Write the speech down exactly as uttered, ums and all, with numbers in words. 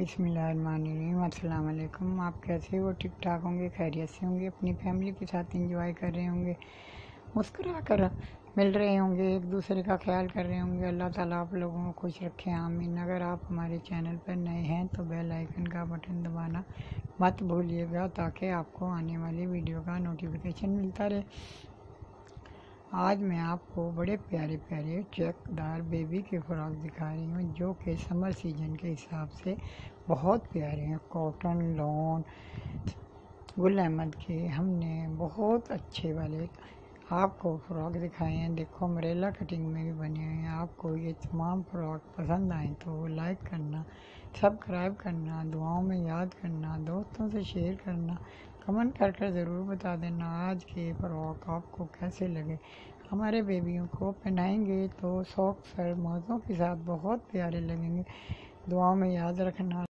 بسم اللہ الرحمن الرحیم۔ السلام علیکم۔ آپ کیسے ہو؟ ٹھیک ٹھاک ہوں گے، خیریت سے ہوں گے، اپنی فیملی کے ساتھ انجوائے کر رہے ہوں گے، مسکرا کر مل رہے ہوں گے، ایک دوسرے کا خیال کر رہے ہوں گے۔ اللہ تعالیٰ آپ لوگوں کو خوش رکھے، آمین۔ اگر آپ ہمارے چینل پر نئے ہیں تو بیل آئیکن کا بٹن دبانا مت بھولیے گا تاکہ آپ کو آنے والی ویڈیو کا نوٹیفیکیشن ملتا رہے۔ آج میں آپ کو بڑے پیارے پیارے چیک دار بیبی کے فراک دکھا رہی ہوں جو کہ سمر سیزن کے حساب سے بہت پیارے ہیں۔ کاٹن لون گل احمد کے ہم نے بہت اچھے والے آپ کو فراک دکھائے ہیں۔ دیکھو امبریلا کٹنگ میں بھی بنے ہوئے ہیں۔ آپ کو یہ تمام فراک پسند آئیں تو لائک کرنا، سبسکرائب کرنا، دعاؤں میں یاد کرنا، دوستوں سے شیئر کرنا، کمنٹ کر کر ضرور بتا دینا آج کے فراک آپ کو کیسے لگے۔ ہمارے بیبیوں کو پہنائیں گے تو شوق سر موزوں کے ساتھ بہت پیارے لگیں گے۔ دعاؤں میں یاد رکھنا۔